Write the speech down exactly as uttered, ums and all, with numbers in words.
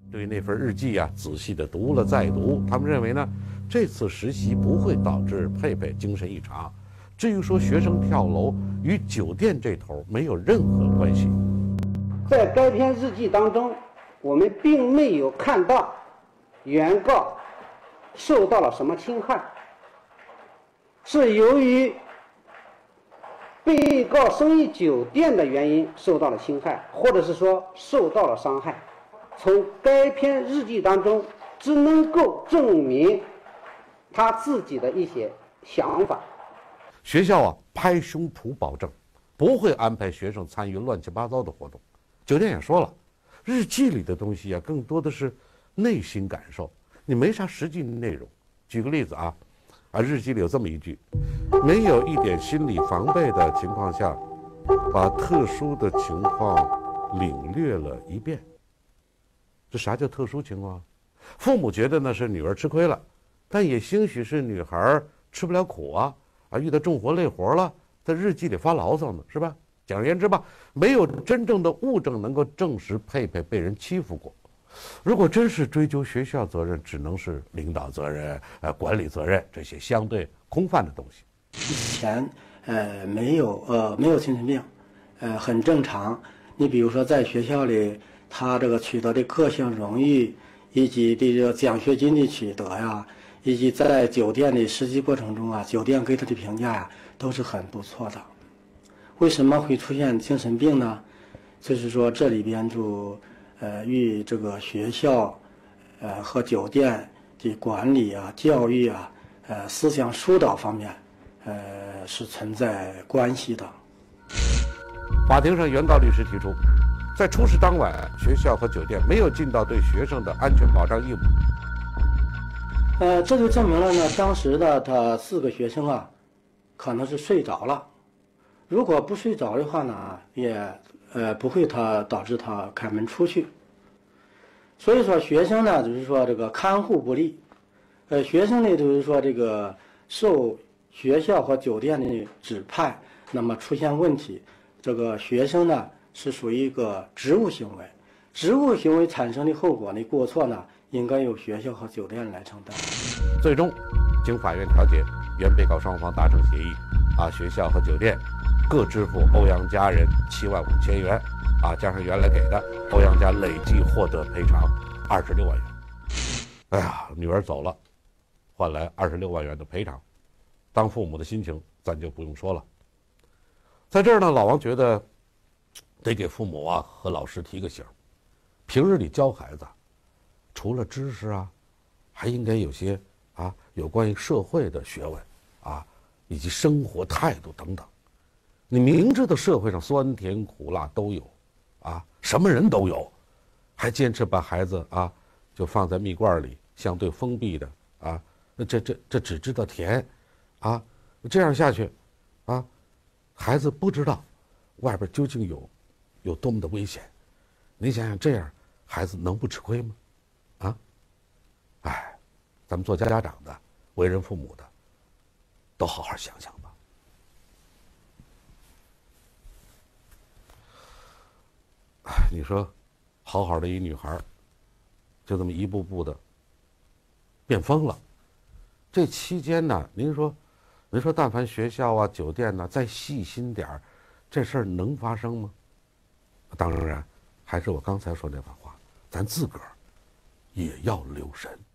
对那份日记啊，仔细的读了再读，他们认为呢，这次实习不会导致佩佩精神异常。至于说学生跳楼与酒店这头没有任何关系。 在该篇日记当中，我们并没有看到原告受到了什么侵害，是由于被告生意酒店的原因受到了侵害，或者是说受到了伤害。从该篇日记当中，只能够证明他自己的一些想法。 学校啊，拍胸脯保证不会安排学生参与乱七八糟的活动。酒店也说了，日记里的东西啊，更多的是内心感受，你没啥实际内容。举个例子啊，啊，日记里有这么一句：没有一点心理防备的情况下，把特殊的情况领略了一遍。这啥叫特殊情况？父母觉得呢是女儿吃亏了，但也兴许是女孩吃不了苦啊，啊，遇到重活累活了，在日记里发牢骚呢，是吧？简而言之吧，没有真正的物证能够证实佩佩被人欺负过。如果真是追究学校责任，只能是领导责任、呃管理责任这些相对空泛的东西。 以前呃没有呃没有精神病，呃很正常。你比如说在学校里，他这个取得的各项荣誉，以及这个奖学金的取得呀，以及在酒店的实习过程中啊，酒店给他的评价呀都是很不错的。为什么会出现精神病呢？就是说这里边就呃与这个学校呃和酒店的管理啊、教育啊、呃思想疏导方面呃是存在关系的。 法庭上，原告律师提出，在出事当晚，学校和酒店没有尽到对学生的安全保障义务。 呃，这就证明了呢，当时的他四个学生啊，可能是睡着了。如果不睡着的话呢，也呃不会他导致他开门出去。所以说，学生呢，就是说这个看护不力，呃，学生呢就是说这个受学校和酒店的指派，那么出现问题，这个学生呢是属于一个职务行为，职务行为产生的后果呢，过错呢，应该由学校和酒店来承担。 最终，经法院调解，原被告双方达成协议，啊，学校和酒店各支付欧阳家人七万五千元，啊，加上原来给的，欧阳家累计获得赔偿二十六万元。哎呀，女儿走了，换来二十六万元的赔偿，当父母的心情咱就不用说了。在这儿呢，老王觉得得给父母啊和老师提个醒，平日里教孩子，除了知识啊，还应该有些啊有关于社会的学问啊，以及生活态度等等。你明知道社会上酸甜苦辣都有，啊，什么人都有，还坚持把孩子啊就放在蜜罐里，相对封闭的啊，这这这只知道甜，啊，这样下去，啊，孩子不知道外边究竟有有多么的危险。你想想，这样孩子能不吃亏吗？啊，哎，咱们做家长的，为人父母的，都好好想想吧。哎，你说，好好的一女孩，就这么一步步的变疯了。这期间呢，您说，您说，但凡学校啊、酒店呢，再细心点儿，这事儿能发生吗？当然，还是我刚才说那番话，咱自个儿也要留神。